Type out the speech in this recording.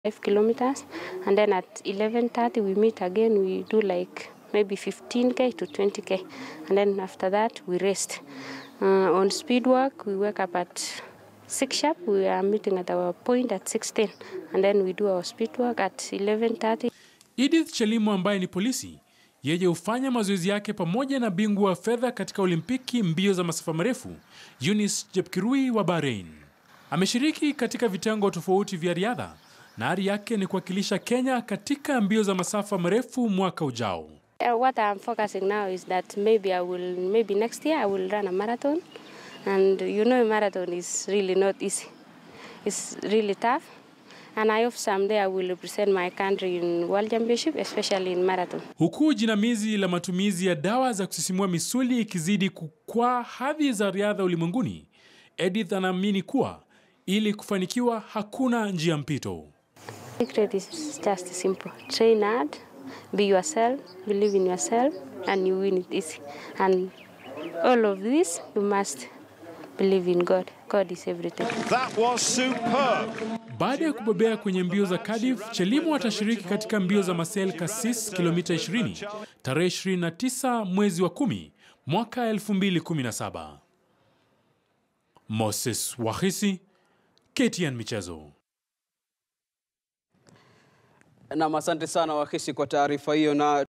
5 kilometers, and then at 11:30 we meet again. We do like maybe 15k to 20k, and then after that we rest. On speed work, we wake up at 6 sharp. We are meeting at our point at 6:10, and then we do our speed work at 11:30. Edith Chelimo ambaye ni polisi, yeye hufanya mazoezi yake pamoja na bingwa wa fedha katika Olimpiki mbio za masafa marefu, Eunice Jepkirui wa Bahrain. Ameshiriki katika vitengo tofauti vya riadha na ari yake ni kuwakilisha Kenya katika mbio za masafa marefu mwaka ujao. What I'm focusing now is that maybe next year I will run a marathon, and you know a marathon is really not easy. It's really tough, and I hope someday I will represent my country in World Championship, especially in marathon. Huku jinamizi la matumizi ya dawa za kusisimua misuli ikizidi kukwaa hadhi za riadha ulimwenguni, Edith anaamini kuwa ili kufanikiwa hakuna njia mpito. The secret is just simple. Train hard, be yourself, believe in yourself, and you win it easy. And all of this, you must believe in God. God is everything. That was superb. Baada ya kubobea kwenye mbio za Cardiff, Chelimo atashiriki katika mbio za Marseille Cassis kilomita 20 tarehe 29 mwezi wa 10 mwaka 2017. Moses Wahisi, KTN Michezo. Na asante sana Wahisi kwa taarifa hiyo. Na